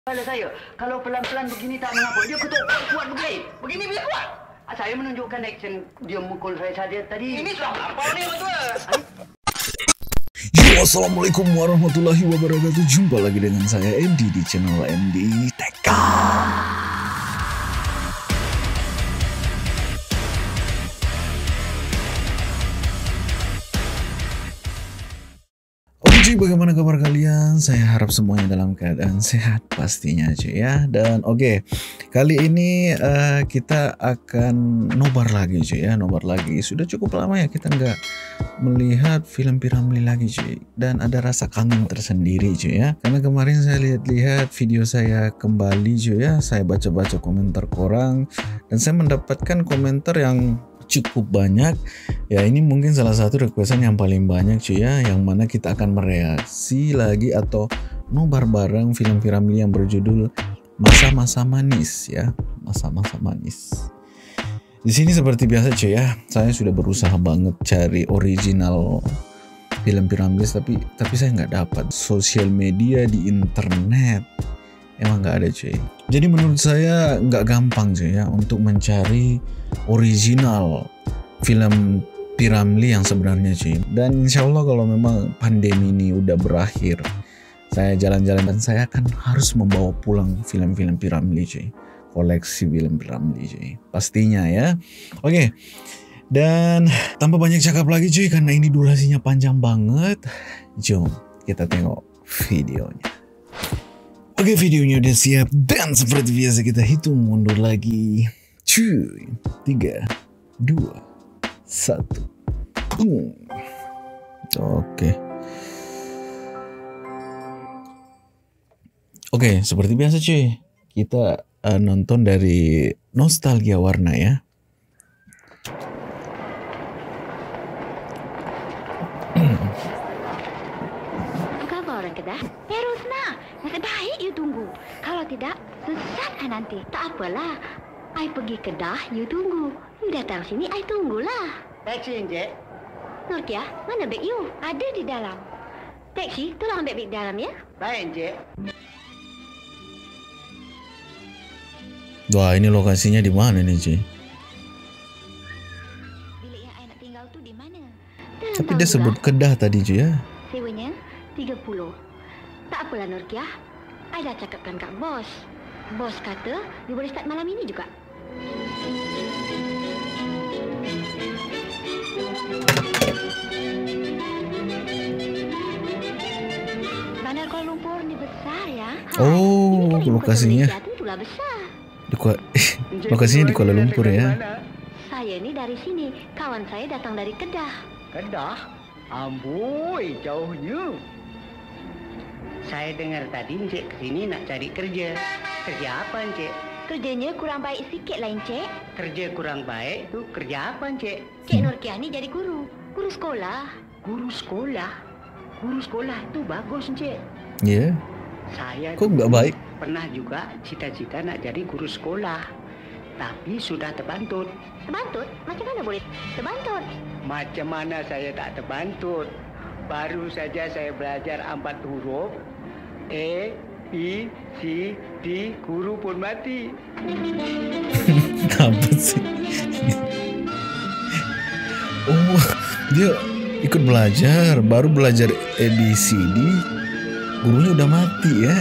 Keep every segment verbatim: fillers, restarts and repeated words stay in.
Kepala saya, kalau pelan-pelan begini tak mengapa. Dia ketuk kuat begini. Begini bila kuat. Ah, saya menunjukkan action dia mukul saya saja tadi. Ini sudah apa ni, betul? Yo, assalamualaikum warahmatullahi wabarakatuh. Jumpa lagi dengan saya M D di channel M D Tech. Oke, bagaimana kabar kalian? Saya harap semuanya dalam keadaan sehat pastinya cuy ya. Dan oke, okay, kali ini uh, kita akan nobar lagi cuy ya, nobar lagi. Sudah cukup lama ya kita nggak melihat film P-Ramlee lagi cuy. Dan ada rasa kangen tersendiri cuy ya. Karena kemarin saya lihat-lihat video saya kembali cuy ya. Saya baca-baca komentar korang dan saya mendapatkan komentar yang cukup banyak ya. Ini mungkin salah satu requestan yang paling banyak cuy ya, yang mana kita akan mereaksi lagi atau nobar bareng film P-Ramlee yang berjudul Masa-Masa Manis ya, Masa-Masa Manis. Di sini seperti biasa cuy ya, saya sudah berusaha banget cari original film P-Ramlee tapi tapi saya nggak dapat. Sosial media di internet emang nggak ada cuy. Jadi menurut saya nggak gampang cuy ya untuk mencari original film P-Ramlee yang sebenarnya cuy. Dan insya Allah kalau memang pandemi ini udah berakhir, saya jalan-jalan dan saya akan harus membawa pulang film-film P-Ramlee cuy, koleksi film P-Ramlee cuy, pastinya ya. Oke, dan tanpa banyak cakap lagi cuy, karena ini durasinya panjang banget, jom kita tengok videonya. Oke, videonya udah siap dan seperti biasa kita hitung mundur lagi. Cuy, tiga, dua, satu. Hmm. Oke. Oke, seperti biasa cuy, kita uh, nonton dari Nostalgia Warna ya. Nasib baik you tunggu. Kalau tidak, sesat I nanti. Tak apalah. I pergi Kedah, you tunggu. You datang sini, I tunggulah. Taksi, Encik. Nurkia, mana beg you? Ada di dalam. Taksi, tolong ambil beg di dalam ya. Baik, Encik. Wah, ini lokasinya di mana nih, Ci? Bilik yang I nak tinggal tu di mana? Tapi dia sebut Kedah tadi, Ci ya. Sewanya tiga puluh. Tak apalah Nurkia, I dah cakapkan kat bos. Bos kata, you boleh start malam ini juga. Bandar Kuala Lumpur ni besar ya. Ha, oh, lokasinya. Itulah besar. Di Kuala, lokasinya di Kuala Lumpur ya. Saya ni dari sini, kawan saya datang dari Kedah. Kedah? Amboi, jauhnya. Saya dengar tadi Encik kesini nak cari kerja. Kerja apa Encik? Kerjanya kurang baik sikit lah Encik. Kerja kurang baik tu kerja apa Encik? Cik Nurkia ni jadi guru. Guru sekolah. Guru sekolah? Guru sekolah tu bagus Encik. Ya. Yeah. Saya kok nggak baik? Pernah juga cita-cita nak jadi guru sekolah. Tapi sudah terbantut. Terbantut? Macam mana boleh terbantut? Macam mana saya tak terbantut? Baru saja saya belajar empat huruf. A, B, C, D, guru pun mati. Apa sih? Oh, dia ikut belajar, baru belajar A, B, C, D, gurunya udah mati ya.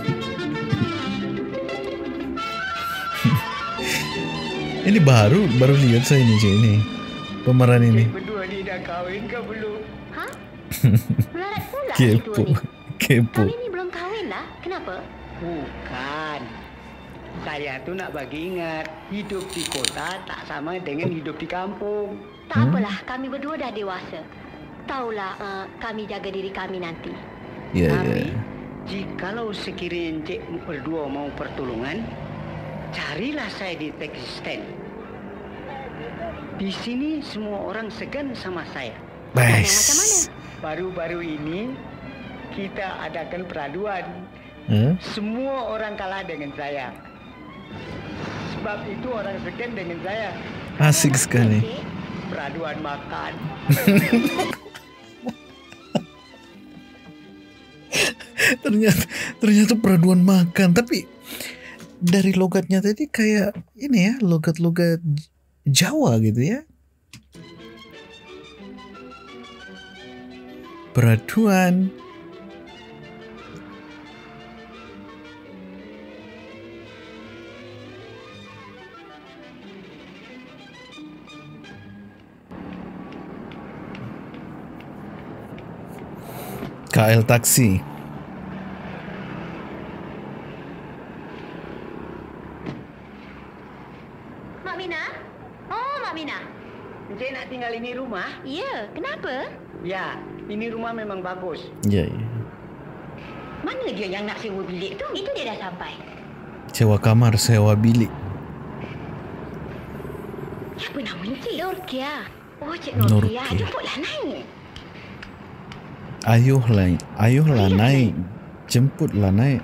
Ini baru, baru lihat saya ini, ini pemeran ini. Berdua ni dah kahwin ke belum? Hah? Melarat pula Kepo, ni. kepo. Kami ni belum kahwin lah. Kenapa? Bukan. Saya tu nak bagi ingat, hidup di kota tak sama dengan hidup di kampung. Tak Hmm? apalah, kami berdua dah dewasa. Taulah uh, kami jaga diri kami nanti. Ya, Tapi, ya. jikalau sekiranya Encik berdua mau pertolongan, carilah saya di taxi stand. Di sini semua orang segan sama saya. Bes. Macam mana? Baru-baru ini kita adakan peraduan. Huh? Semua orang kalah dengan saya. Sebab itu orang segan dengan saya. Asik sekali. Peraduan makan. ternyata ternyata peraduan makan, tapi dari logatnya tadi kayak ini ya, logat-logat Jawa gitu ya. Peraduan. K L taksi. Mak Mina? Oh, Mak Mina. Encik nak tinggal ini rumah? Ya, kenapa? Ya, ini rumah memang bagus. Ya, ya. Mana dia yang nak sewa bilik tu? Itu dia dah sampai. Sewa kamar, sewa bilik. Siapa namanya Cik Norkia? Oh, Cik Norkia. Norkia. Jemputlah naik. Ayuhlah, ayuhlah naik. Jemputlah naik.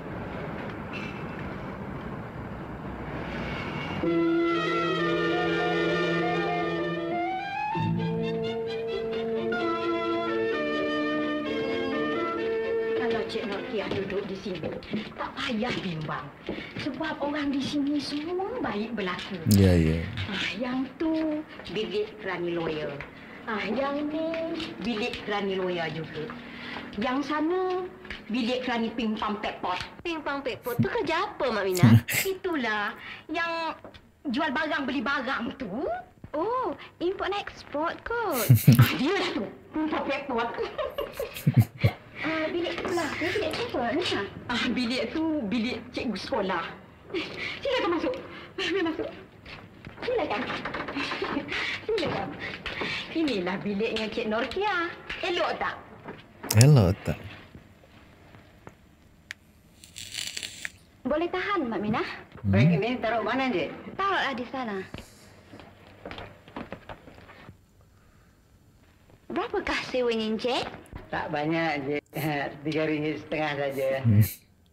Kalau Cik Norkia duduk di sini, tak payah bimbang. Sebab orang di sini semua baik berlaku. Ya, ya. Ah, yang tu bilik Rani Lawyer. Ah, yang ni bilik Rani Lawyer juga. Yang sana bilik Rani Pimpang Pekpot. Pimpang Pekpot tu kerja apa, Mak Mina? Itulah yang jual barang beli barang tu. Oh, import and export kot. Ah, dia lah tu, Pimpang Pekpot. Ah, bilik tu lah. Dia bilik siapa, Mina? Ah, bilik tu bilik cikgu sekolah. Silakan masuk. Mari masuk. Silakan. Silakan. Inilah biliknya Cik Norkia. Elok tak? Elok tak? Boleh tahan, Mak Minah? Hmm. Baik, ini taruh mana, Encik? Taruhlah di sana. Berapakah sewanya, Encik? Tak banyak, Encik. Tiga ringgit setengah saja. Hmm.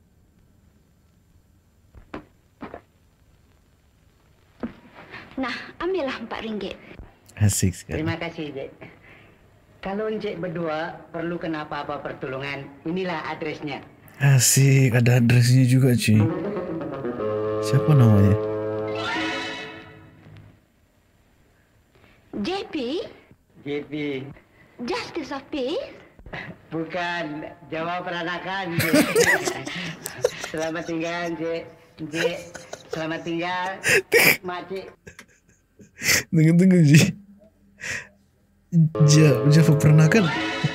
Nah, ambillah empat ringgit. Asik sekali. Terima kasih, Encik. Kalau Encik berdua perlu kenapa apa pertolongan, inilah adresnya. Asik, ada adresnya juga, cuy. Siapa namanya? J P? J P. Justice of Peace? Bukan, jawab peranakan, Encik. Selamat tinggal, Encik. Encik, selamat tinggal. Makcik. Tunggu-tunggu, Ji. Ja, Java pernah kan?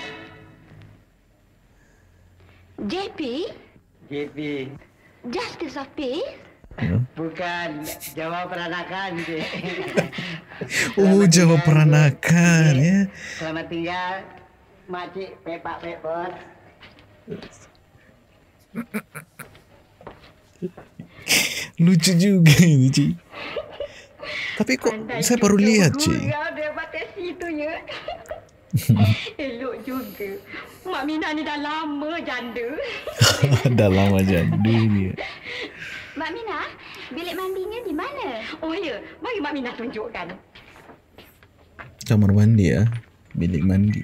J P? J P. Justice of Peace? Bukan, jawab peranakan, Encik. Oh, Java peranakan, ya. Selamat tinggal, Makcik Pepak Pepot. Lucu juga ini, Ci. Tapi kok Pandai saya baru juga lihat, Ci. gurau daripada situ, ya. Elok juga. Mak Mina ni dah lama janda. Dah lama jadu dia. Mak Mina, bilik mandinya di mana? Oh ya, mari Mak Mina tunjukkan. Kamar mandi ya, bilik mandi.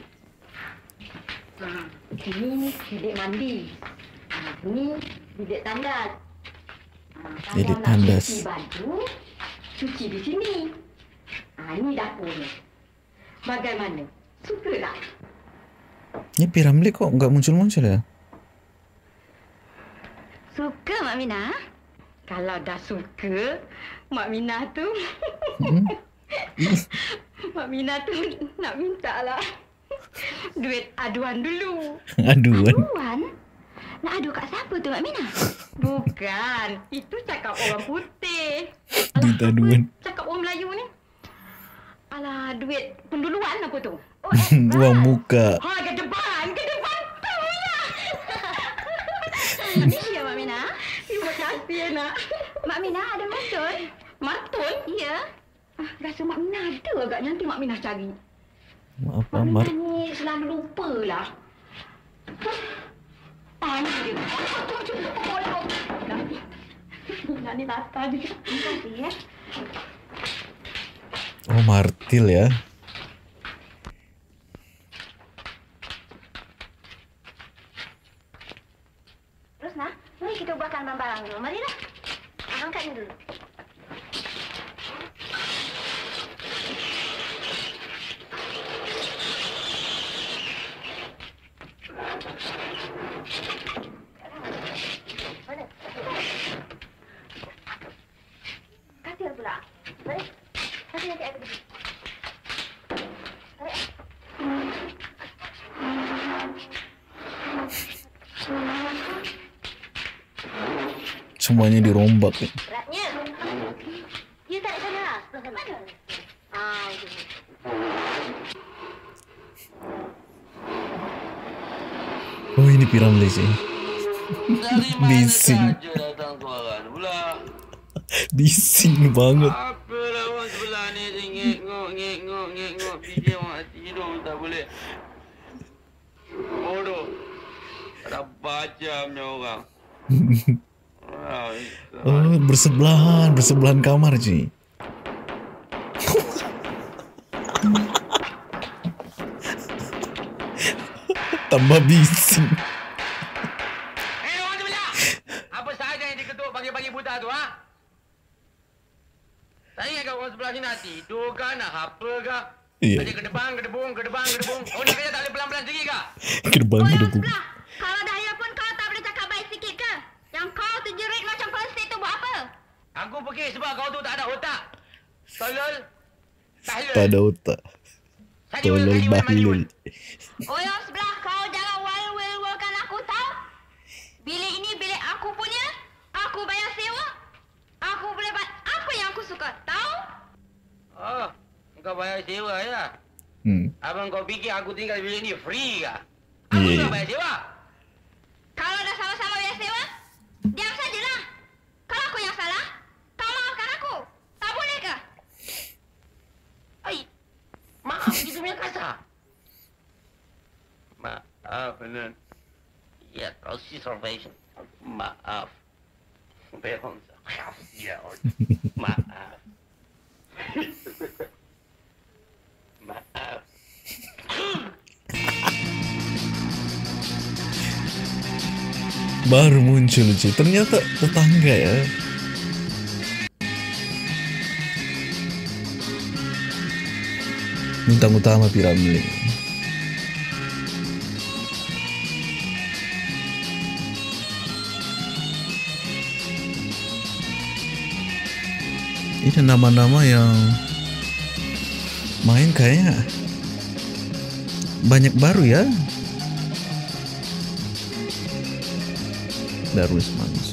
Ha, ini bilik mandi. Ha, ini bilik tandas. Ha, Bilik kalau nak tandas. cuci baju, cuci di sini. Ha, ini dapurnya. Bagaimana? Suka tak? Ini Piramli kok nggak muncul-muncul ya? Suka Mak Mina? Kalau dah suka, Mak Mina tu Hmm? Mak Mina tu nak minta lah duit aduan dulu. Aduan. Aduan? Nak adu kat siapa tu Mak Mina? Bukan, itu cakap orang putih. Duit aduan. Apa cakap orang Melayu ni? Alah, duit penduluan apa tu? Oh, eh, Uang muka. Ha, ke depan, ke depan tu lah. Ya, Mak Mina. Terima kasih, nak. Mak Mina ada matun? Matun? Ya. Ah, rasa Mak Mina ada agak nanti Mak Mina cari. Maaf, Mak Amar. Mina ni selalu lupa lah. Ah, ni dia. Tunggu, tunggu. Tolong. Nak ni latar dia. Terima kasih, ya. Oh, martil ya. marilah. Angkat ni dulu. Mana? Kasih pula. Mari. Kasih nanti aku pergi. Mari. Semuanya dirombak ya. Beratnya. You tak di sana lah. Sebelah sana. Mana? Ah, itu. Oh ini Piramli sih. Bising. Bising banget. Apa lah orang sebelah ni ngek-ngok, ngek-ngok, ngek-ngok. Bijak orang tidur tak boleh. Bodoh. Tak baca punya orang. Oh, bersebelahan, bersebelahan kamar, Ci. Tambah bising. Eh, orang sebelah! Apa sahaja yang diketuk pagi-pagi buta tu, ha? Saya ingatkan orang sebelah ni nak tidur kah, nak apa kah? Iya. Tadi ke depan, ke debung, ke depan, ke debung. Oh, nak kerja tak boleh pelan-pelan sikit kah? Gerbang Oh, yang gedebuk. sebelah. Kalau dah ya pun kau tak boleh cakap baik sikit ke? Yang kau terjerit macam persik tu buat apa? Aku fikir sebab kau tu tak ada otak. Tolol. Tahlul. Tak ada otak. Sadiul, Tolol sadiul, bahlul. maliul. Oh, yang sebelah kau jangan wal-wel-welkan aku tahu. Bilik ini bilik aku punya. Aku bayar sewa. Aku boleh buat apa yang aku suka. Tahu? Oh, kau bayar sewa ya? Hmm. Abang kau fikir aku tinggal di bilik ni free kah? Aku Iya, tak iya. bayar sewa. Kalau dah sama-sama bayar sewa, diam sajalah. Kalau aku yang salah, kau maafkan aku. Tak boleh ke? Ai, maaf gitu punya kasar. Maaf, Nun. Ya, kau si salvation. Maaf. Behong. Ya, maaf. Maaf. Baru muncul, Ci. Ternyata tetangga ya. Bintang utama Piramli. Ini nama-nama yang main kayaknya banyak baru ya. Darwis Manus.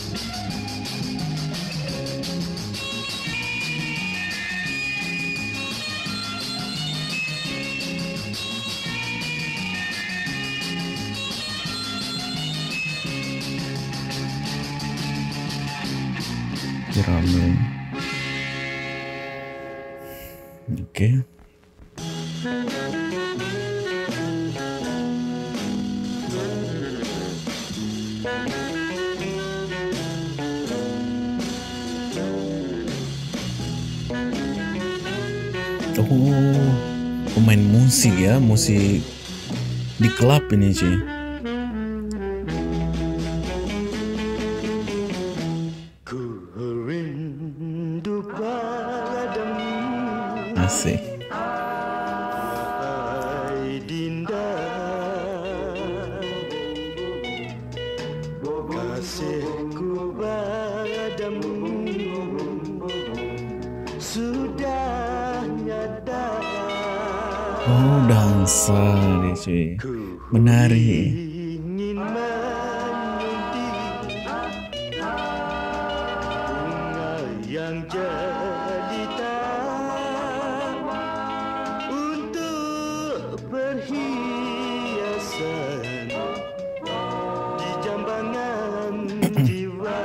Piramli. Oke. Oh, pemain musik ya, musik di klub ini sih. Ku rindu padamu, Asik. hai Dinda, kasihku padamu sudah nyata. Oh, dansa dia cuy. Menari. Ingin menyuntik bunga yang jelita untuk perhiasan di jambangan jiwa.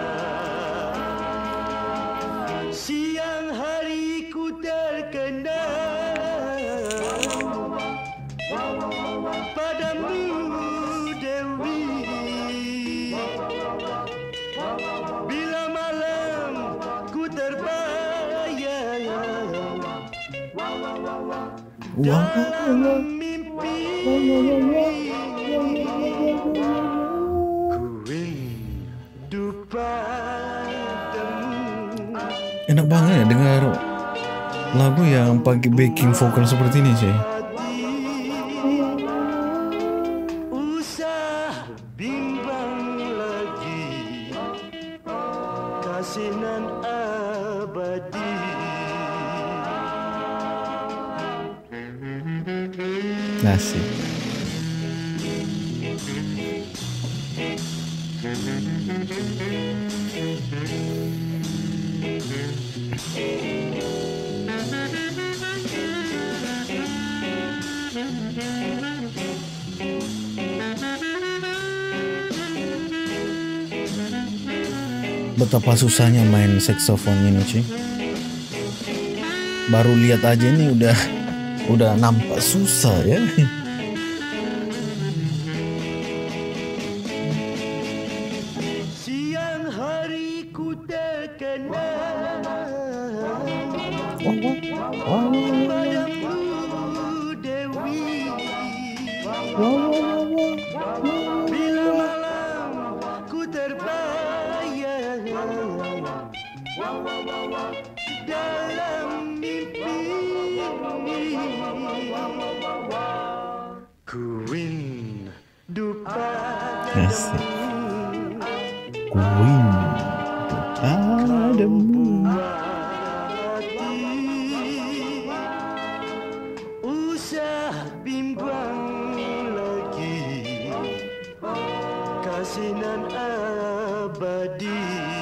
Siang hari ku terkenal padamu Dewi, bila malam ku terbayang dalam mimpi, ku rindu padamu. Enak banget ya dengar lagu yang pakai backing vokal seperti ini, cuy. Usah bimbang lagi, kasinan abadi. Asik. Betapa susahnya main saxophone ini, cuy. Baru lihat aja ini udah udah nampak susah ya. Siang hari ku terkenal padamu Dewi. Bila malam ku terbayang dalam mimpi, ku rindu Asik. padamu. Queen Adamu. Hati, usah bimbang lagi, kasinan abadi.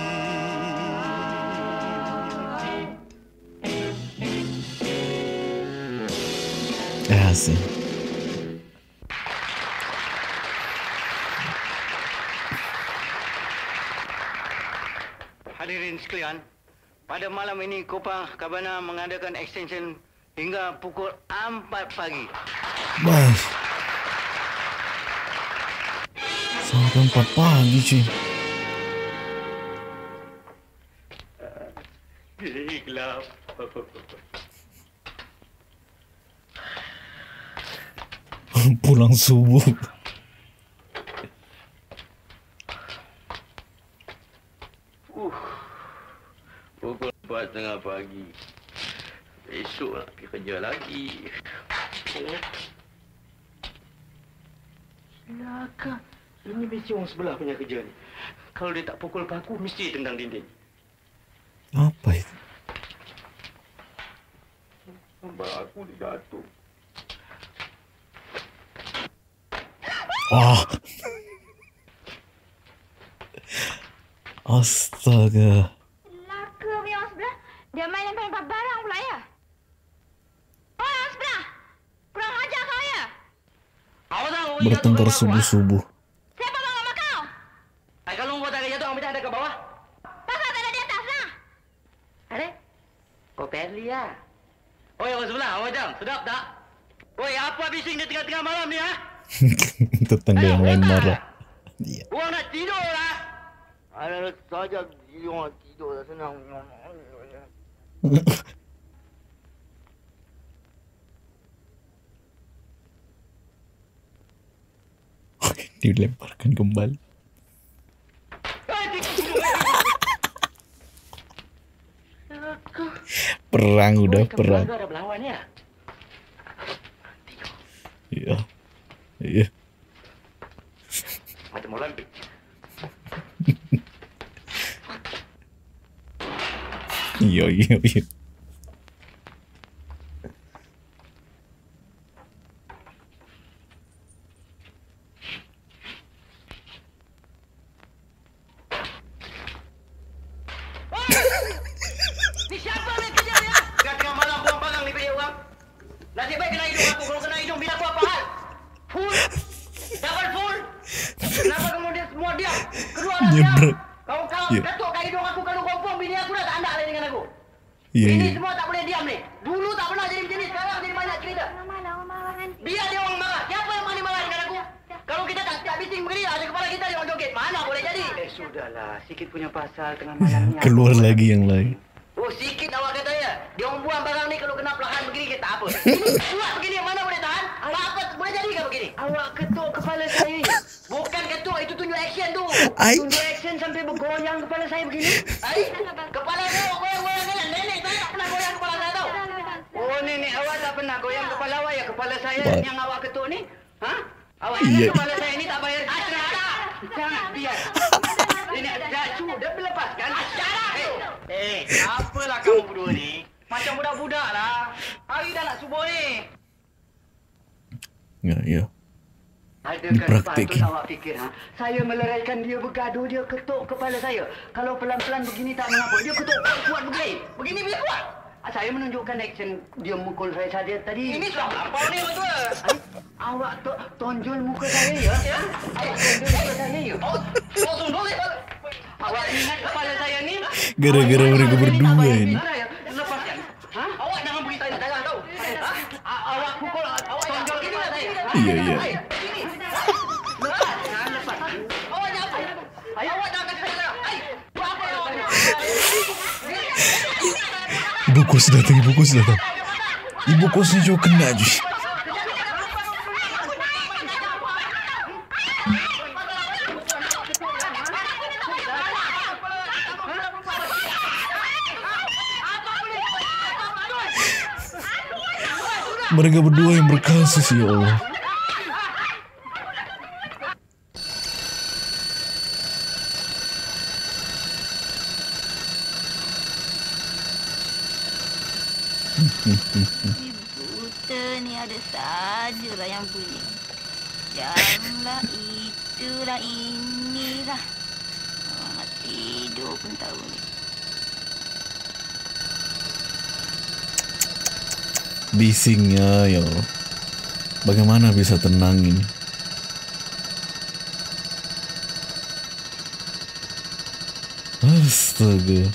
Asik. Hadirin sekalian, pada malam ini Kopang Cabana mengadakan extension hingga pukul empat pagi. Baik. Sampai empat pagi, cuy. Gelap. Pulang subuh. Uh, pukul empat tengah pagi. Esok nak pergi kerja lagi. Oh. Silakan. Ini mesti orang sebelah punya kerja ni. Kalau dia tak pukul paku, mesti tendang dinding. Apa itu? Nampak aku dijatuh. Ah. Astaga. Laka punya orang sebelah. Dia main lempar-lempar barang pula ya. Oh, orang sebelah. Kurang ajar kau ya. Bertengkar subuh-subuh. Siapa bang sama kau? Ay, kalau kau tak ada jatuh, kau minta ada ke bawah. Pasal tak ada di atas lah. Ada? Kau Perli lah. Oi, orang sebelah, orang macam. Sedap tak? Oi, apa bising di tengah-tengah malam ni, ha? Tetangga yang lain marah. Iya. Orang nak tidur lah. Ada saja dia orang tidur dah senang. Dilemparkan kembali. Perang udah perang. Ada berlawan ya? Iya. Iya. Macam Olimpik. Iya iya iya. Ni siapa ni kerja ni, ha? Tengah-tengah malam buang barang ni pilih orang. Nasib baik kena hidung aku. Kalau kena hidung, bila aku apa hal? Full. Double full. Kenapa kemudian semua diam? Keluarlah diam. Nyebrang. Kawan-kawan, Ya. ketuk kat hidung aku. Kalau confirm bini aku dah tak anda lagi dengan aku. Iya Ini iya. semua tak boleh diam ni. Dulu tak pernah jadi macam ni. Sekarang jadi banyak cerita. Marah, orang marah nanti. Biar dia orang marah. Siapa yang paling marah dengan aku? Kalau kita tak tak bising begini, ada kepala kita dia orang joget. Mana boleh jadi? Eh, sudahlah. Sikit punya pasal tengah malam ni. Keluar lagi yang lain. Oh, sikit awak kata ya. Dia orang buang barang ni kalau kena perlahan begini kita tak apa. Ini kuat begini mana boleh tahan? Apa boleh jadi ke begini? Awak ketuk kepala saya ni. Bukan ketuk, itu tunjuk action tu. Ai. Tunjuk action sampai bergoyang kepala saya begini. Ai, kepala saya goyang-goyang kan? pernah goyang kepala awak ya? Kepala saya Wah. yang awak ketuk ni? Ha? Awak Iya. ingat kepala saya ni tak bayar? Asyara! Jangan, biar. Ini, dah, sudah melepaskan. Asyara! Eh, apalah kamu berdua ni? Macam budak-budak lah. Hari dah nak subuh ni. Ya, ya. Adakah Dipraktikin. patut awak fikir, ha? Saya meleraikan dia bergaduh, dia ketuk kepala saya. Kalau pelan-pelan begini tak mengapa. Dia ketuk kuat begini. Begini biar kuat. Ah, saya menunjukkan action dia mukul saya saja tadi. Ini tak apa ni betul. Ay, awak to tonjol muka saya ya? Ya. Awak tonjol muka saya ya? Oh, oh tonjol ya? Awak ingat kepala saya ni? Gara-gara mereka berdua ini. Lepaskan. Ha? Awak jangan beri saya darah tau. Ha? A- Awak pukul, awak tonjol kepala saya. Ha? Iya, iya. Ay, ini. Lepas, ha? Lepas. Awak jangan apa? Ay, awak jangan kasi saya darah. Ay, buat apa awak? Ibu kos datang, ibu kos datang. Ibu kosnya juga kena aja. Mereka berdua yang berkasus ya Allah. Si buta ni ada sajalah yang bunyi. Janganlah itulah inilah. Orang nak tidur pun tahu ni. Bisingnya ya Allah. Bagaimana bisa tenang ini? Astaga.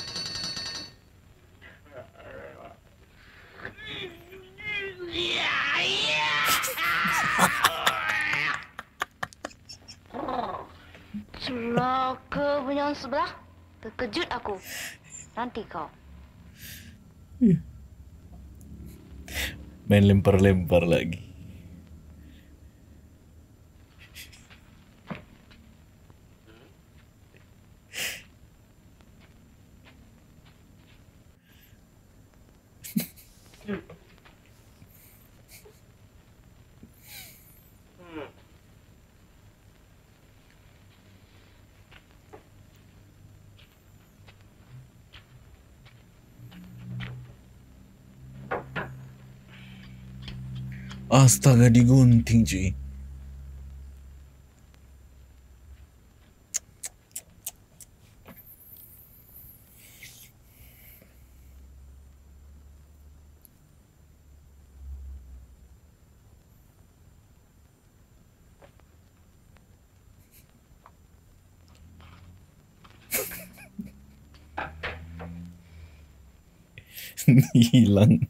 Celaka punya orang sebelah. Terkejut aku. Nanti kau. Main lempar-lempar lagi. Astaga, digunting cuy. Hilang.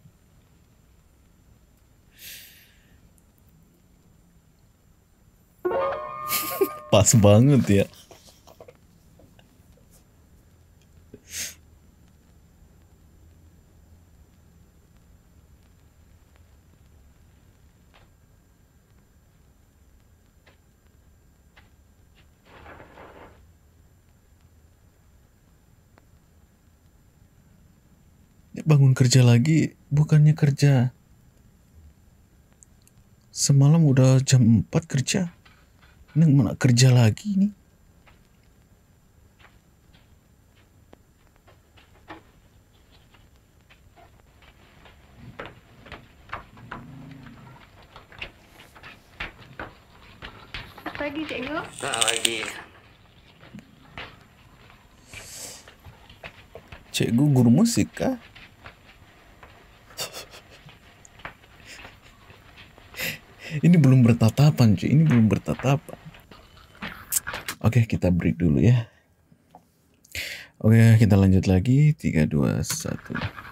Pas banget ya. Bangun kerja lagi, bukannya kerja. Semalam udah jam empat kerja. Ini mana kerja lagi nih? Pagi cikgu. Tak lagi. Cikgu guru musik kah? Ini belum bertatapan cuy, ini belum bertatapan. Oke, kita break dulu ya. Oke, kita lanjut lagi. tiga, dua, satu.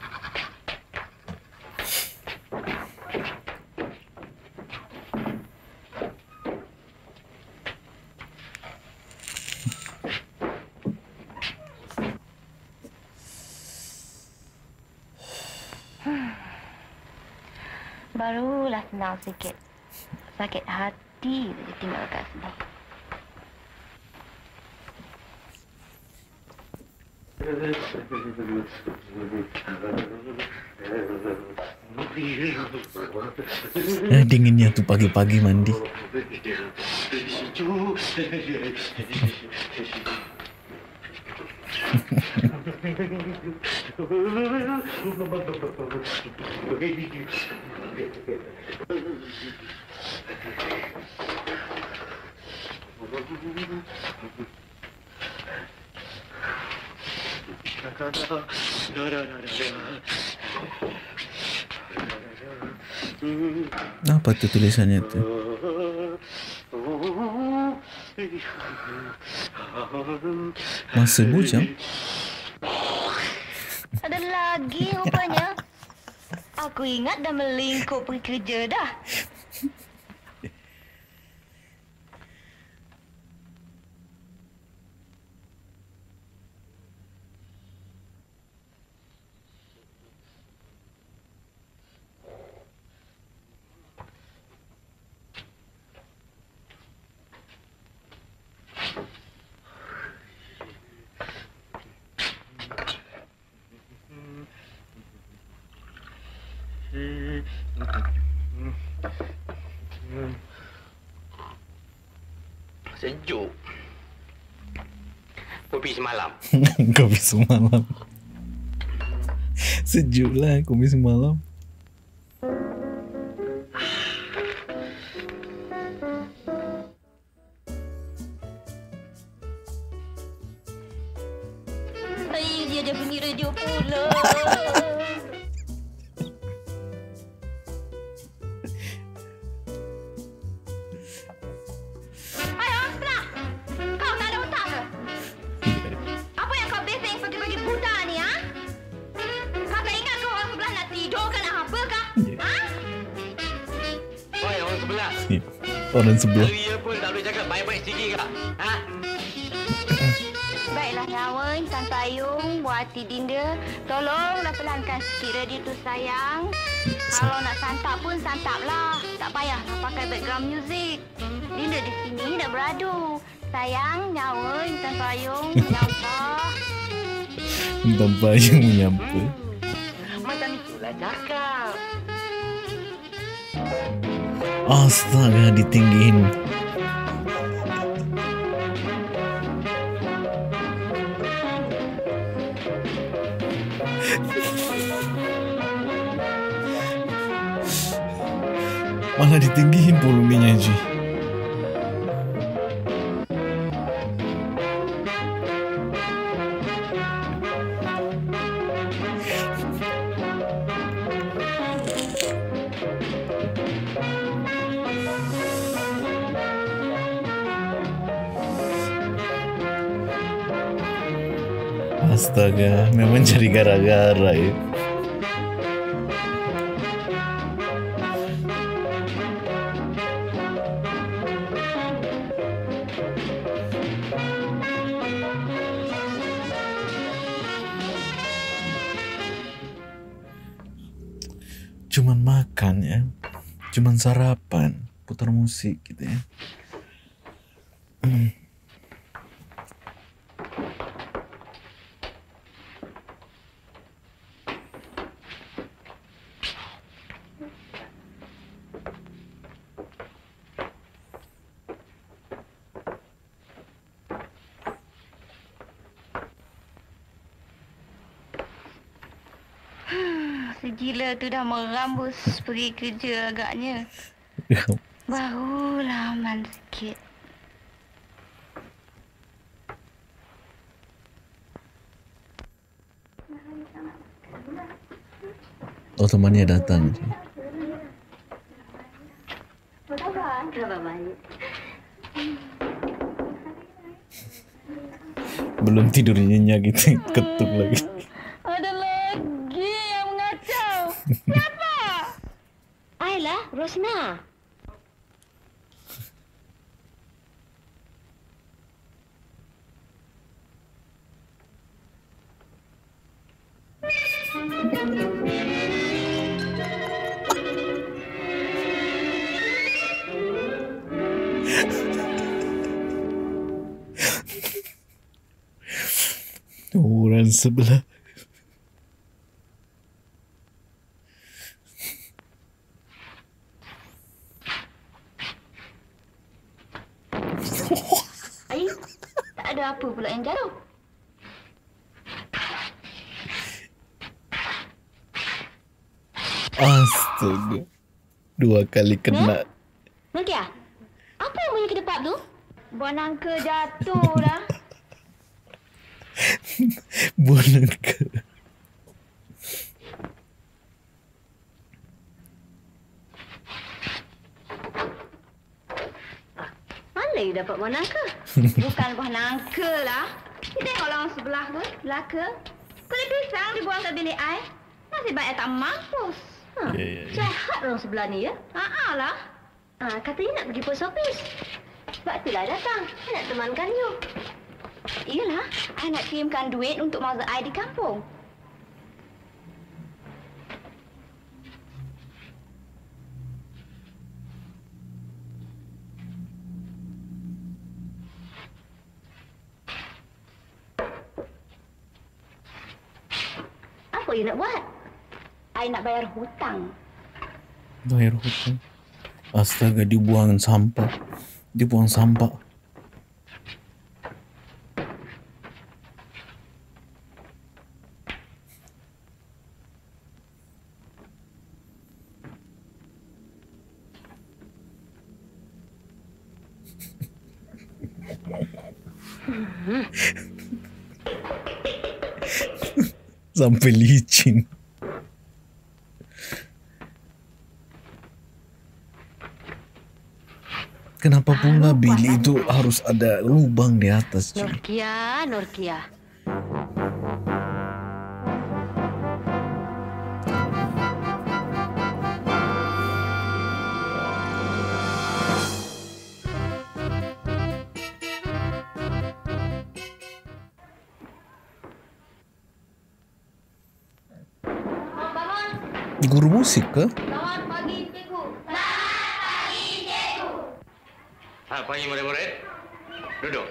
Barulah senang sikit. Sakit hati saja tinggal kat sini. Eh, dinginnya tuh pagi-pagi mandi. Apa tuh tulisannya tuh? Masih bujang? Ada lagi rupanya. Aku ingat dah melingkup pergi kerja dah. Sejuk. Kopi semalam. Kopi semalam. Sejuk lah kopi semalam. Ay, dia ada bunyi radio pula. Ayo, Astra. Kau tak ada otak ke? Apa yang kau bising pagi-pagi buta ni, ha? Kau tak ingat ke orang sebelah nak tidur ke nak apa ke? Ha? Oi, orang sebelah. Orang sebelah. Hari pun tak boleh cakap baik-baik sikit ke? Ha? Baiklah Nyawa, Intan Payung, buat hati Dinda. Tolonglah pelankan sikit radio tu sayang. Kalau nak santap pun santaplah. Tak payahlah pakai background music. Dinda di sini nak beradu. Sayang, Nyawa, Intan Payung, menyampah. Intan Payung menyampa. Macam itulah cakap. Astaga, ditinggiin. Malah ditinggiin volumenya, Ji. Astaga, memang cari gara-gara ya. Cuman makan ya, cuman sarapan, putar musik gitu ya. Hmm. Segila tu dah merambus pergi kerja agaknya. Barulah aman sikit. Oh, temannya datang. Khabar baik. Belum tidur nyenyak gitu, ketuk lagi. Ada lagi yang mengacau. Siapa? Ayla, Rosna. Orang sebelah. Ai, tak ada apa pula yang jatuh. Astaga. Dua kali kena. Nokia, apa yang bunyi ke depan tu? Buah nangka jatuh dah. Boneka. Mana you dapat buah nangka? Bukan buah nangka lah. You tengok orang sebelah tu, belaka. Kulit pisang dibuang ke bilik air. Nasib baik tak mampus. Ha, Ya, ya, ya. jahat orang sebelah ni ya. Haa lah. Ha, katanya nak pergi post office. Sebab itulah datang. I nak temankan you. Iyalah, I nak kirimkan duit untuk mother I di kampung. Apa you nak buat? I nak bayar hutang. Bayar hutang. Astaga, dibuang sampah. Dibuang sampah. Sampai licin. Kenapa pula bilik itu harus ada lubang di atas, cuy? Norkia, Norkia. Guru musik ke? Selamat pagi, cikgu. Selamat pagi, cikgu. Ha, pagi murid-murid. Duduk.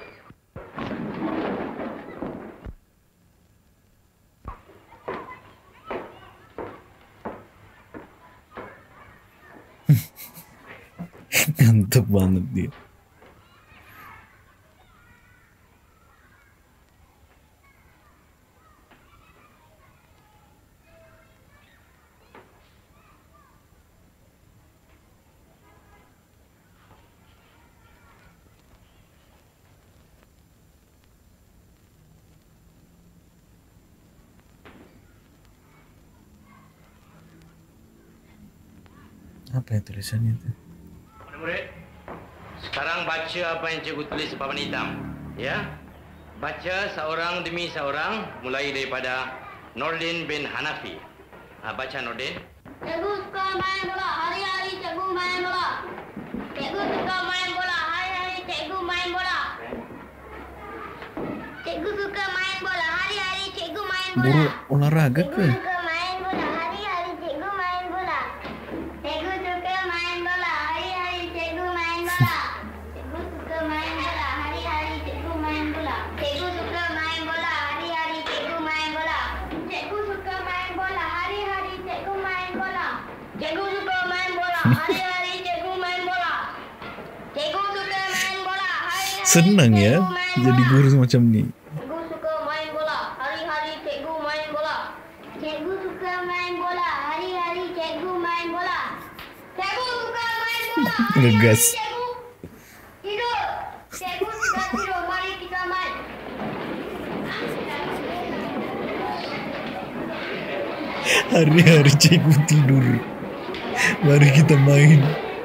Mantap banget dia. Apa yang tulisannya itu? Murid-murid, sekarang baca apa yang cikgu tulis di papan hitam. Ya? Baca seorang demi seorang, mulai daripada Nordin bin Hanafi. Ha, baca Nordin. Cikgu suka main bola. Hari-hari cikgu main bola. Cikgu suka main bola. Hari-hari cikgu main bola. Cikgu suka main bola. Hari-hari cikgu main bola. Guru olahraga ke? Cikgu suka main bola. Hari-hari cikgu main bola. Cikgu suka main bola. Hari-hari cikgu main bola. Cikgu suka main bola. Hari-hari cikgu main bola. Cikgu suka main bola. Hari-hari cikgu main bola. Cikgu suka main bola. Hari-hari cikgu main bola. Cikgu suka main bola. Hari-hari cikgu main bola. Cikgu suka main bola. Hari-hari Senang ya cikgu main jadi bola. guru semacam ni. Cikgu suka main bola. Hari-hari cikgu main bola. Cikgu suka main bola. Hari-hari cikgu main bola. Cikgu suka main bola. Hari-hari Ngegas. cikgu tidur. Cikgu sudah tidur. Mari kita main. Hari-hari cikgu tidur. Mari kita main.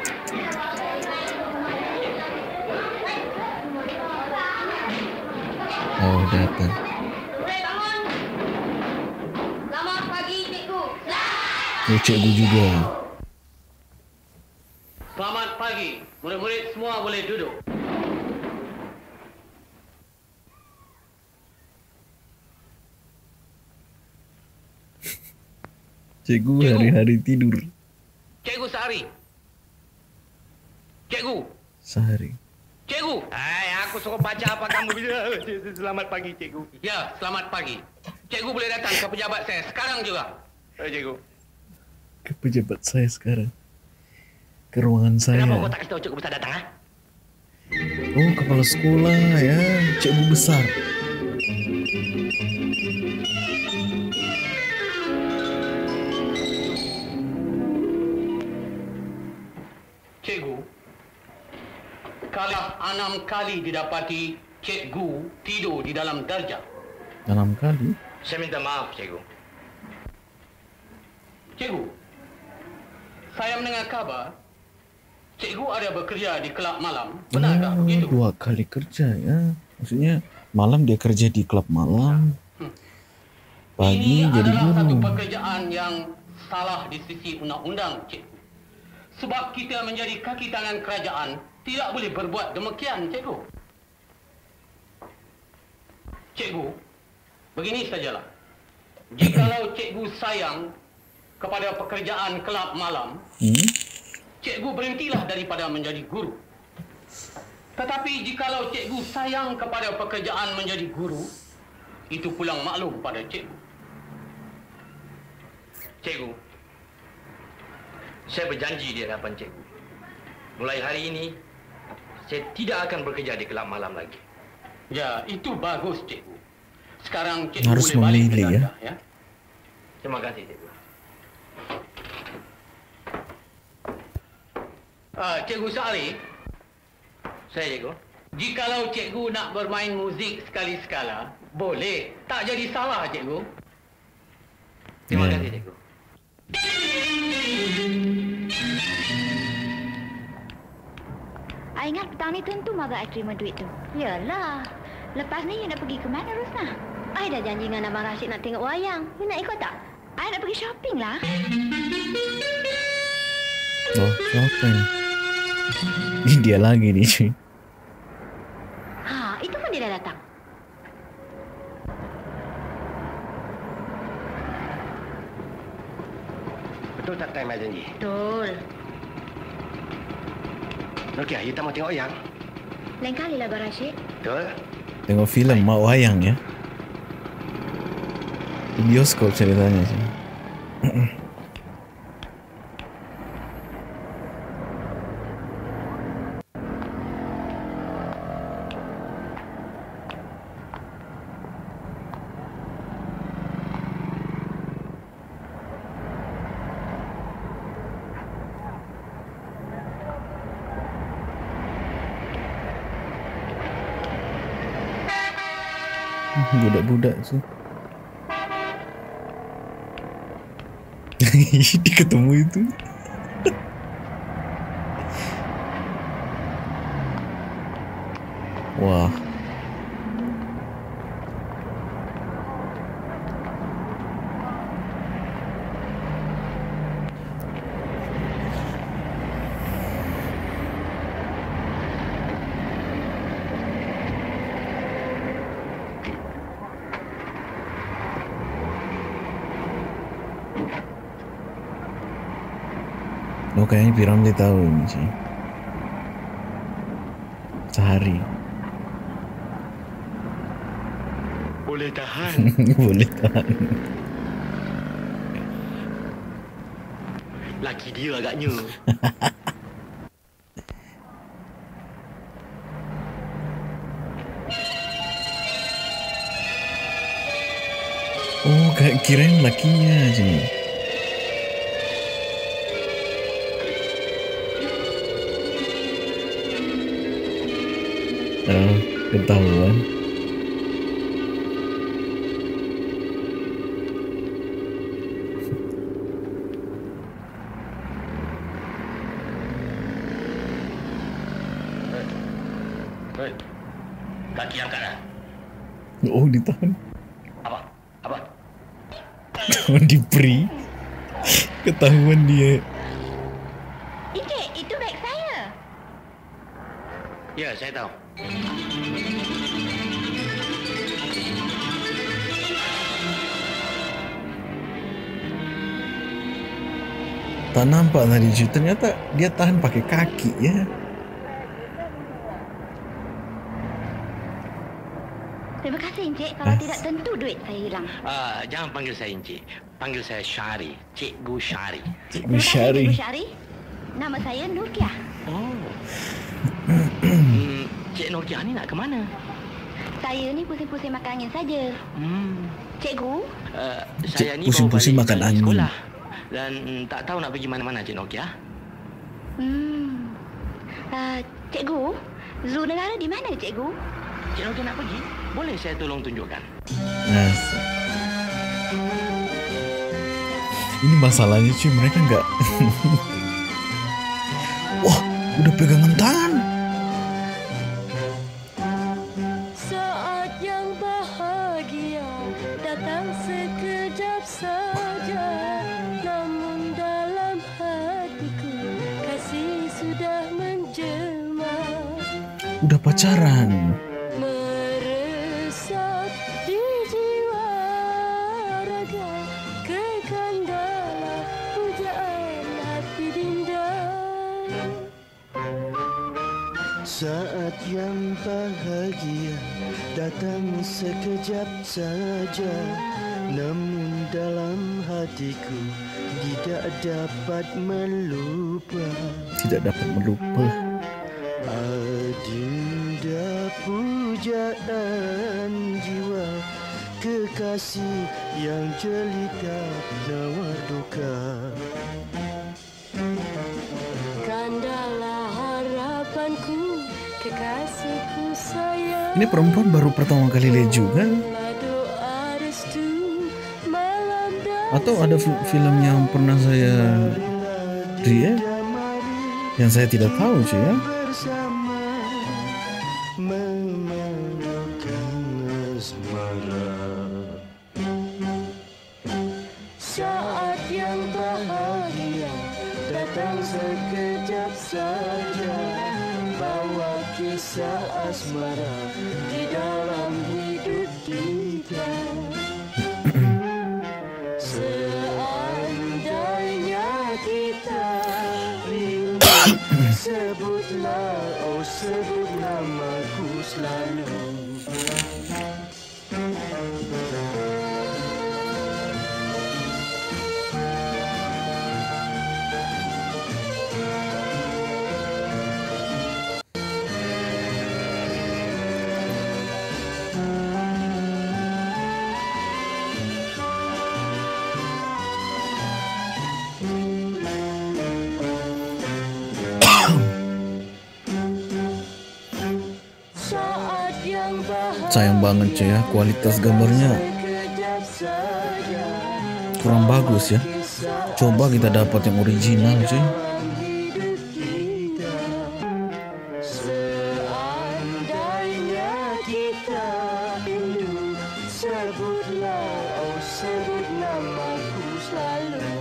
Oh, datang. Murid bangun. Selamat pagi cikgu. Oh, cikgu juga. Selamat pagi. Murid-murid semua boleh duduk. Cikgu hari-hari tidur. Cikgu sehari. Cikgu. Sehari. Cikgu. Hai, aku suruh baca apa kamu bila. Selamat pagi, cikgu. Ya, selamat pagi. Cikgu boleh datang ke pejabat saya sekarang juga. Eh, cikgu. Ke pejabat saya sekarang. Ke ruangan saya. Kenapa kau tak kasih tahu cikgu besar datang, ha? Oh, kepala sekolah ya, cikgu besar. Cikgu, kalau enam kali didapati cikgu tidur di dalam darjah. Enam kali? Saya minta maaf, cikgu. Cikgu, saya mendengar kabar cikgu ada bekerja di kelab malam. Benarkah Oh, begitu? dua kali kerja ya. Maksudnya malam dia kerja di klub malam. Pagi Ini jadi adalah satu guru. pekerjaan yang salah di sisi undang-undang, cikgu. Sebab kita menjadi kaki tangan kerajaan, tidak boleh berbuat demikian, cikgu. Cikgu, begini sajalah. Jikalau cikgu sayang kepada pekerjaan kelab malam, Hmm? cikgu berhentilah daripada menjadi guru. Tetapi jikalau cikgu sayang kepada pekerjaan menjadi guru, itu pulang maklum pada cikgu. Cikgu, saya berjanji di hadapan cikgu. Mulai hari ini, saya tidak akan bekerja di kelab malam lagi. Ya, itu bagus, cikgu. Sekarang cikgu Harus boleh balik ke memilih, ya. darjah, ya. Terima kasih, cikgu. Ah, cikgu Sa'ali. Saya, cikgu. Jikalau cikgu nak bermain muzik sekali-sekala, boleh. Tak jadi salah, cikgu. Terima Ya. kasih, cikgu. I ingat petang ni tentu Maga I terima duit tu. Yalah. Lepas ni you nak pergi ke mana, Rosna? I dah janji dengan Abang Rashid nak tengok wayang. You nak ikut tak? I nak pergi shopping lah. Oh, siapa ni? Ini dia lagi nih cuy. Ha, itu pun dia dah datang. Betul tak time I janji? Betul. Okey, kita mau tengok yang. Lain kali lah, Abang Rashid. Betul? Tengok filem Mak Wayang ya. Di bioskop ceritanya sih. Budak-budak tu. Dia ketemu itu. Wah. Oh, kayaknya Piramli tahu ini sih. Sehari. Boleh tahan. Boleh tahan. Laki dia agaknya. Oh, kayak kirain lakinya aja. Oh, ketahuan. Hei. Kaki angkat dah. Oh, ditahan. Apa? Apa? Diberi. Ketahuan dia. Encik, itu beg saya. Ya, saya tahu. Tak nampak tadi cuy. Ternyata dia tahan pakai kaki ya. Terima kasih, Encik. Encik, kalau tidak tentu duit saya hilang. Uh, jangan panggil saya Encik. Panggil saya Syari. Cikgu Syari. Cikgu Syari. Cikgu Syari. Nama saya Nurkiah. Oh. hmm, Cik Nurkiah ni nak ke mana? Saya ni pusing-pusing makan angin saja. Hmm. Cikgu? Uh, saya ni pusing-pusing makan dari angin. Sekolah. Dan mm, tak tahu nak pergi mana-mana Cik Nurkiah. Hmm. Uh, cikgu, zoo negara di mana cikgu? Cik Nurkiah nak pergi? Boleh saya tolong tunjukkan? Nah, ini masalahnya cuy, mereka nggak. Wah, udah pegangan tangan. Saat yang bahagia datang sekejap saja, namun dalam hatiku kasih sudah menjelma. Udah pacaran. Meresap di jiwa raga, kekal dalam pujaan hati dinda. Saat yang bahagia datang sekejap saja, namun dalam hatiku tidak dapat melupa. Tidak dapat melupa. Adinda pujaan jiwa, kekasih yang jelita nawar duka. Kandalah harapanku, kekasihku sayang. Ini perempuan baru pertama kali lihat juga. Doa restu malam dan Atau ada fi- film yang pernah saya lihat yang saya tidak tahu cuy ya. bersama memadukan asmara. Saat yang bahagia datang sekejap saja, bawa kisah asmara di dalam hidup kita. Seandainya kita rindu, sebutlah, oh sebut namaku selalu. Saat yang bahagia Sayang banget cuy ya, kualitas gambarnya sekejap saja, kurang bagus ya. Coba kita dapat yang original cuy. hidup kita. Seandainya kita rindu, sebutlah, oh sebut namaku selalu.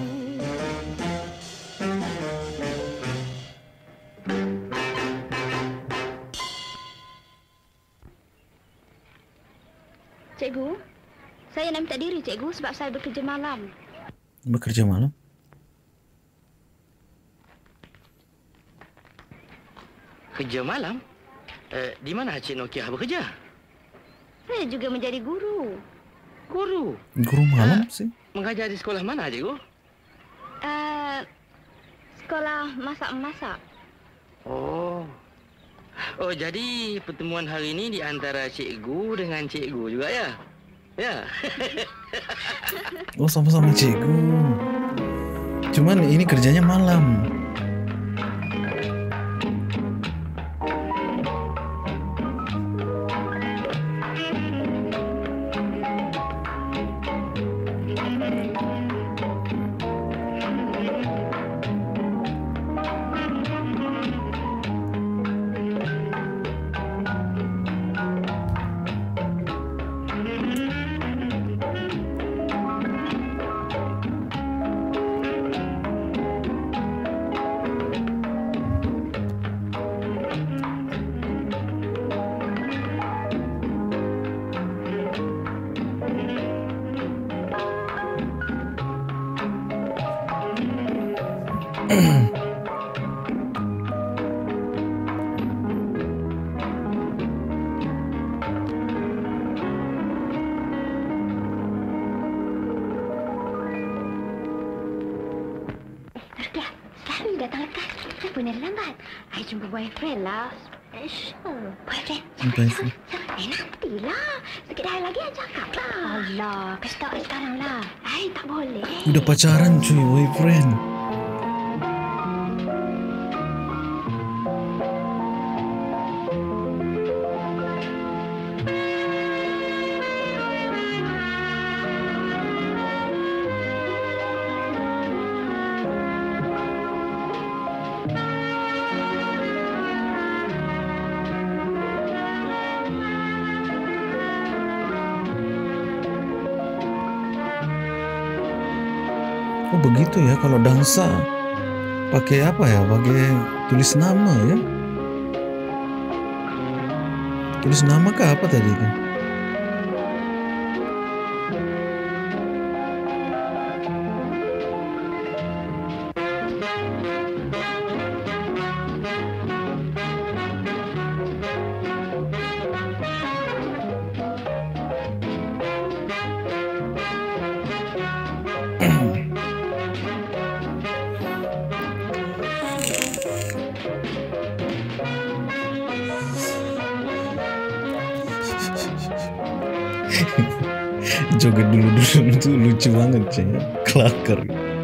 Cikgu, saya nak minta diri cikgu sebab saya bekerja malam. Bekerja malam. Kerja malam? Eh, di mana Cik Nurkiah bekerja? Saya juga menjadi guru. Guru. Guru malam sih. Mengajar di sekolah mana cikgu? Uh, sekolah masak-masak. Oh. Oh, jadi pertemuan hari ini di antara cikgu dengan cikgu juga ya? Ya. Oh sama-sama cikgu. Cuman ini kerjanya malam. Ngerti tak? Selalu datang lekas. Kenapa nak lambat? I jumpa boyfriend lah. Special. Boyfriend? Boyfriend. Eh, nantilah. Sikit hari lagi I cakap lah. Allah, kasih tahu I sekarang lah. I tak boleh. Udah pacaran cuy, boyfriend. Oh begitu ya, kalau dansa pakai apa ya? Pakai tulis nama ya? Tulis nama kah apa tadi itu? Joget dulu-dulu itu lucu banget sih, kelakar.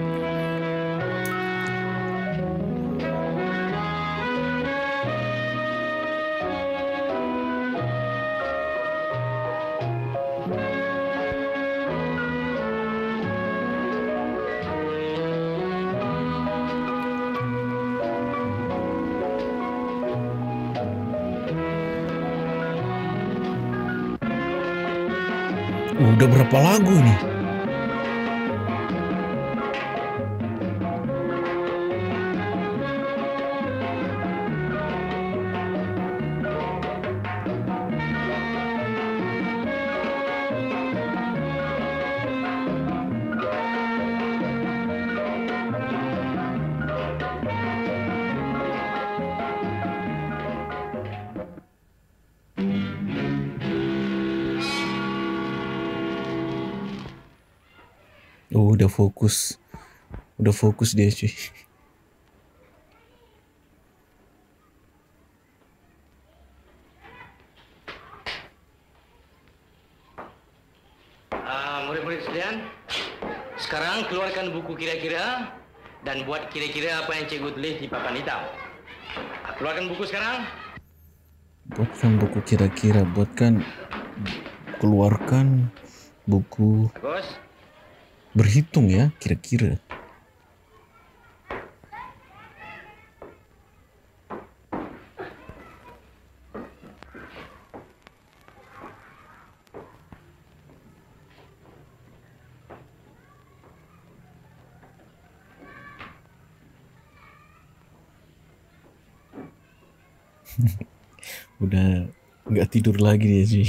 Udah berapa lagu nih? Oh, udah fokus. Udah fokus dia cuy. Uh, murid-murid sekalian, sekarang keluarkan buku kira-kira dan buat kira-kira apa yang cikgu tulis di papan hitam. Uh, keluarkan buku sekarang. Buatkan buku kira-kira, buatkan keluarkan buku. Bagus. Berhitung ya, kira-kira. Udah nggak tidur lagi dia sih.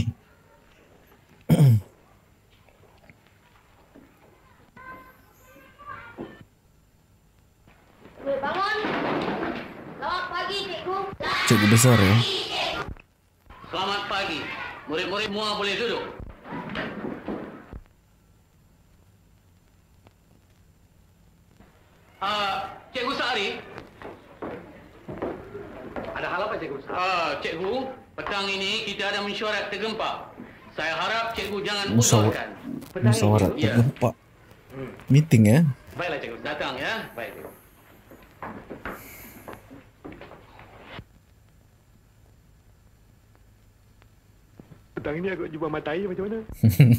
Cikgu besar ya. Selamat pagi. Murid-murid semua boleh duduk. Uh, Cikgu Sari. Ada hal apa Cikgu Sari? Uh, Cikgu, petang ini kita ada mesyuarat tergempak. Saya harap Cikgu jangan usulkan. Musyawarah tergempak. Hmm. Meeting ya. Baiklah Cikgu, datang ya. Baik Cikgu. Petang ini aku jumpa mata air macam mana?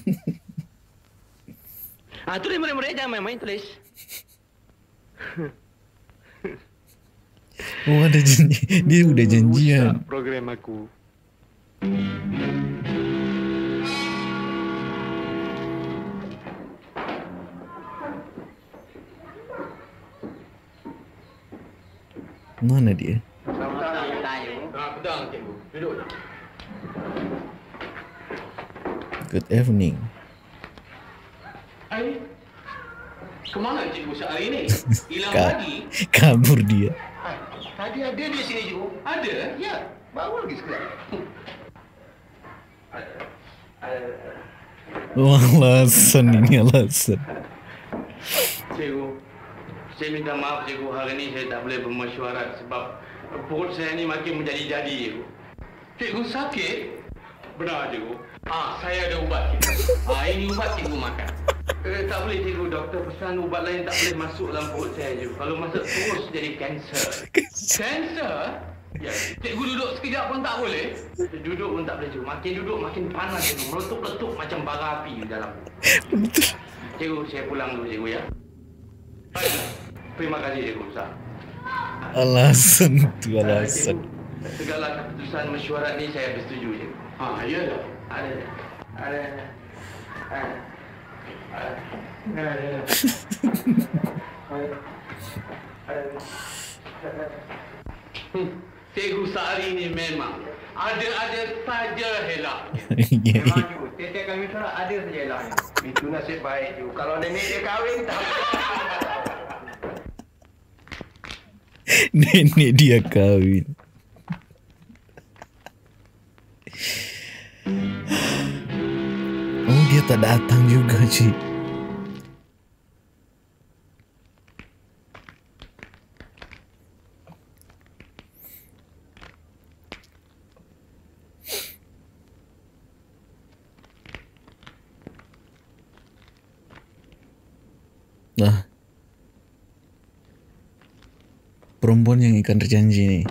Ah, tulis murid-murid jangan main-main tulis. Oh ada janji, dia udah janjian. Program aku. Mana dia? Selamat petang Cikgu. Duduk. Good evening. Hai. Kemana Cikgu sehari ini? Hilang Ka lagi? Kabur dia. Tadi ada di sini Cikgu. Ada? Ya. Baru lagi sekarang. Oh, alasan ini alasan. Cikgu, Saya minta maaf cikgu, hari ini saya tak boleh bermesyuarat sebab perut saya ni makin menjadi-jadi cikgu. Cikgu sakit? Benar cikgu. Ah, saya ada ubat cikgu. Ah, ini ubat cikgu makan. Eh, tak boleh cikgu, doktor pesan ubat lain tak boleh masuk dalam perut saya cikgu. Kalau masuk terus jadi kanser. Kanser? Ya, cikgu duduk sekejap pun tak boleh. Duduk pun tak boleh cikgu. Makin duduk makin panas cikgu. Meletup-letup macam bara api di dalam. Cikgu, saya pulang dulu cikgu ya. Baik. Terima kasih cikgu Ustaz. Alasan tu alasan. Cikgu, segala keputusan mesyuarat ni saya bersetuju cikgu. Ha, ya dah. Ada. Ada. Ada. Ada. Ada. Cikgu Sari ni memang ada-ada saja helak. Memang cikgu, tiap-tiap kami salah ada saja helak. Itu nasib baik cikgu. Kalau nenek dia kahwin tak. Nenek dia kahwin. Oh, dia tak datang juga, Cik. Nah, perempuan yang ikan terjanji nih.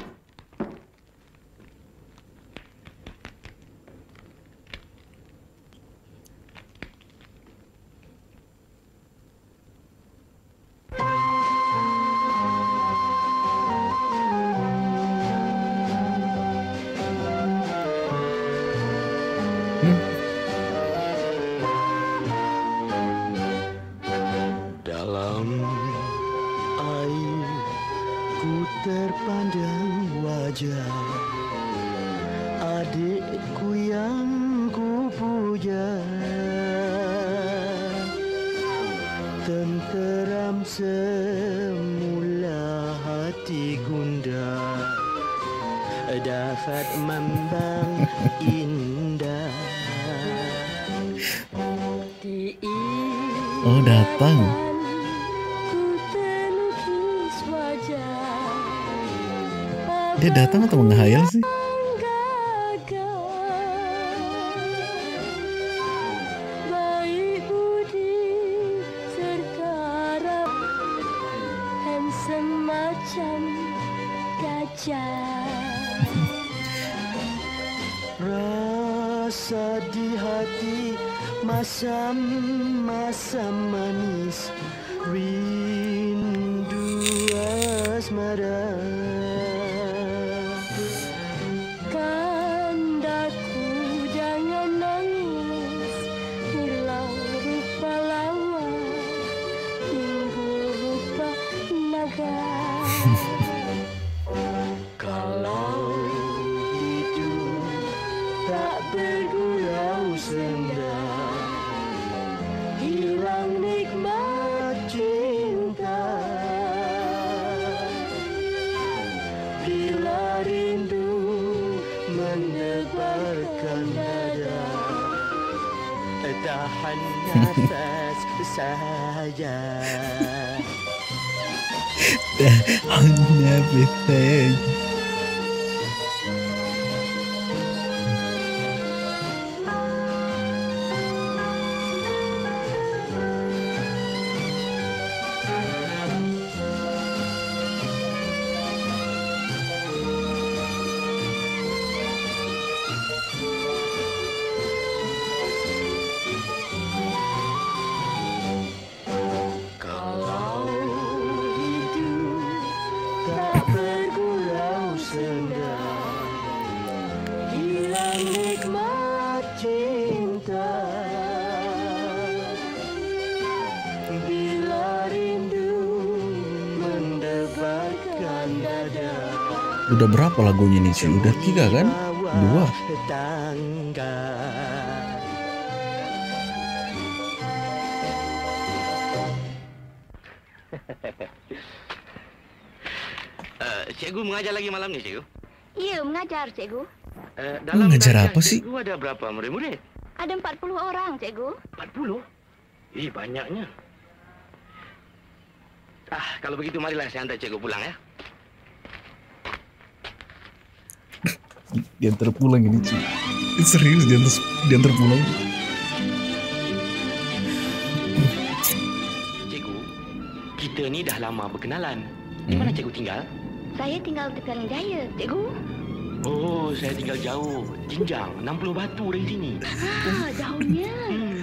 Oh, datang. Dia datang atau menghayal sih? Rasa di hati masam-masam manis, rindu asmara. Kandaku jangan nangis, hilang rupa lawa, timbul rupa naga. Kalau hidup tak bergurau senda, hilang nikmat cinta. Bila rindu menebarkan dada, tahan nafas saja. Tahan nafas saja. Udah berapa lagunya nih sih? Udah tiga kan? Dua. uh, cikgu mengajar lagi malam ni cikgu? Ya, mengajar cikgu. Uh, dalam mengajar apa sih? Cikgu ada berapa murid-murid? Ada empat puluh orang cikgu. empat puluh? Ih, banyaknya. Ah, kalau begitu marilah saya hantar cikgu pulang ya. Diantar pulang ini cuy. Serius diantar diantar pulang. Cikgu, kita ni dah lama berkenalan. Di mana cikgu tinggal? Saya tinggal Tegalang Jaya, cikgu. Oh, saya tinggal jauh. Jinjang, enam puluh batu dari sini. Ah, jauhnya. Hmm.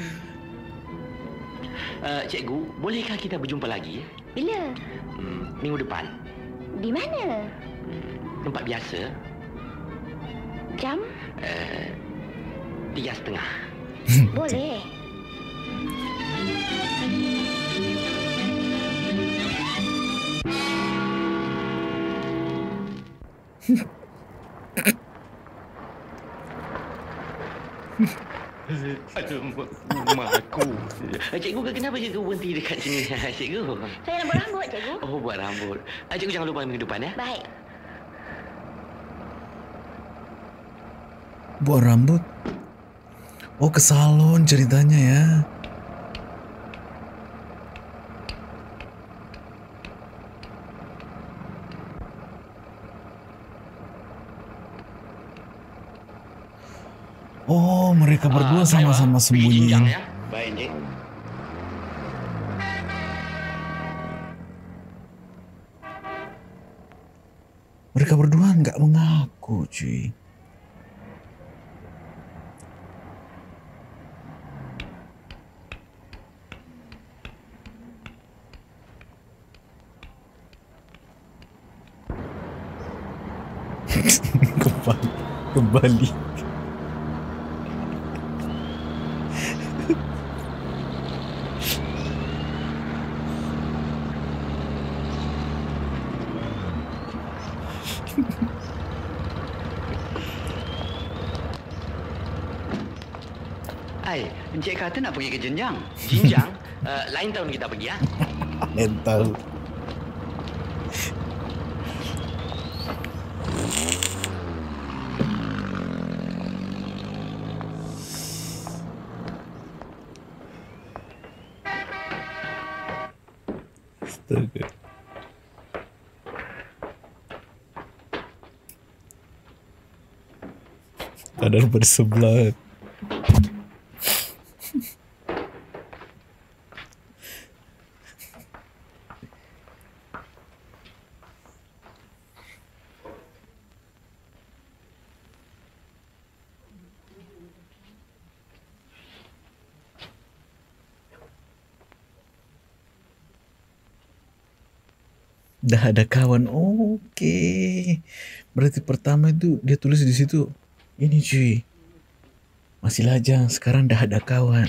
Uh, cikgu, bolehkah kita berjumpa lagi? Bila? Hmm, minggu depan. Di mana? Hmm, tempat biasa. Jam? Uh, tiga setengah. Boleh. Aduh, mak aku. Cikgu, kenapa cikgu berhenti dekat sini, cikgu? Saya nak buat rambut, cikgu. Oh, buat rambut. Cikgu jangan lupa minggu depan, ya? Baik. Buat rambut. Oh, ke salon ceritanya ya. Oh, mereka berdua sama-sama sembunyiin. Ya? Baik, Encik. Mereka berdua nggak mengaku, cuy. kembali, kembali. Hai, Encik kata nak pergi ke Jenjang. Jenjang? uh, lain tahun kita pergi, ya? Lain tahu. Astaga. Padahal bersebelah. Dah ada kawan. Oke. Berarti pertama itu dia tulis di situ. Ini cuy. Masih lajang, sekarang dah ada kawan.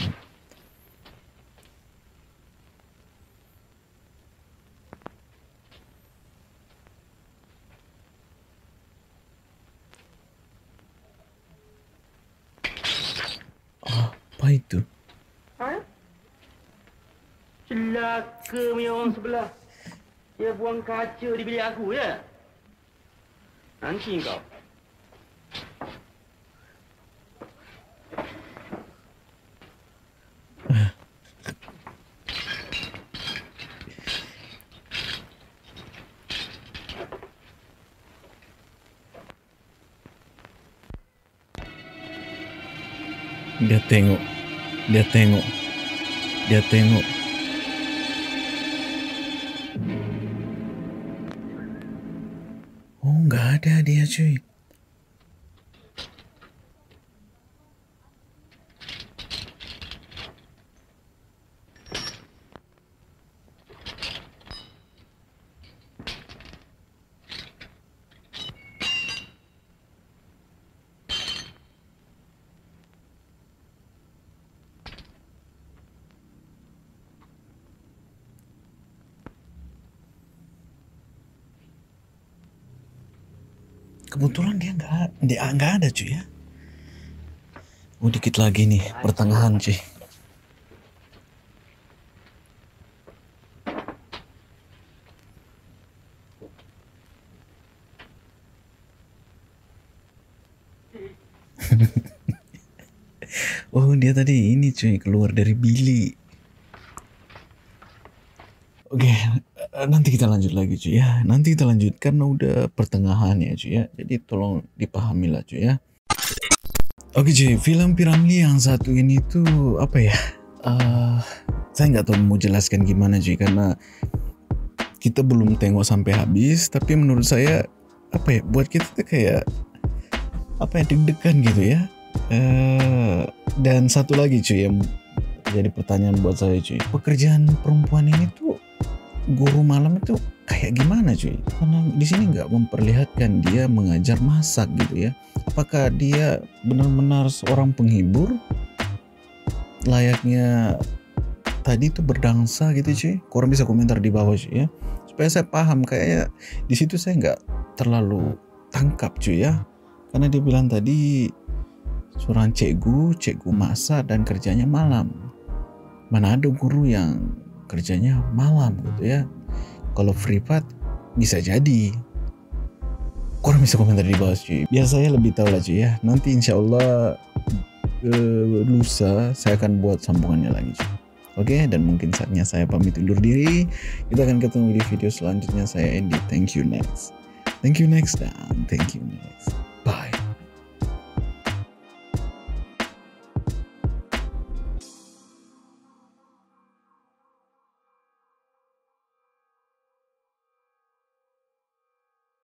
Apa itu? Ha? Celaka punya orang sebelah. Dia buang kaca di bilik aku, ya? Nanti kau. Dia tengok. Dia tengok. Dia tengok. Oh, nggak ada dia, cuy. Kebetulan dia nggak dia nggak ada cuy ya. Oh, dikit lagi nih pertengahan cuy. Oh, dia tadi ini cuy keluar dari bilik. Oke, uh, nanti kita lanjut lagi cuy ya. Nanti kita lanjut karena udah pertengahan ya cuy ya. Jadi tolong dipahami lah cuy ya. Oke cuy, film P-Ramlee yang satu ini tuh apa ya? Uh, saya nggak tahu mau jelaskan gimana cuy karena kita belum tengok sampai habis. Tapi menurut saya apa ya? Buat kita tuh kayak apa ya, deg-degan gitu ya. Uh, dan satu lagi cuy yang jadi pertanyaan buat saya cuy, pekerjaan perempuan ini tuh guru malam itu kayak gimana cuy? Karena di sini nggak memperlihatkan dia mengajar masak gitu ya. Apakah dia benar-benar seorang penghibur layaknya tadi tuh berdansa gitu cuy? Korang bisa komentar di bawah cuy ya, supaya saya paham. Kayaknya di situ saya nggak terlalu tangkap cuy ya, karena dia bilang tadi seorang cikgu, cikgu masak dan kerjanya malam. Mana ada guru yang kerjanya malam gitu ya? Kalau privat bisa jadi. Korang bisa komentar di bawah cuy, biar saya lebih tahu lah cuy ya. Nanti insya Allah uh, lusa saya akan buat sambungannya lagi cuy. Oke, dan mungkin saatnya saya pamit undur diri. Kita akan ketemu di video selanjutnya. Saya Andy, thank you next. Thank you next dan thank you next. Bye.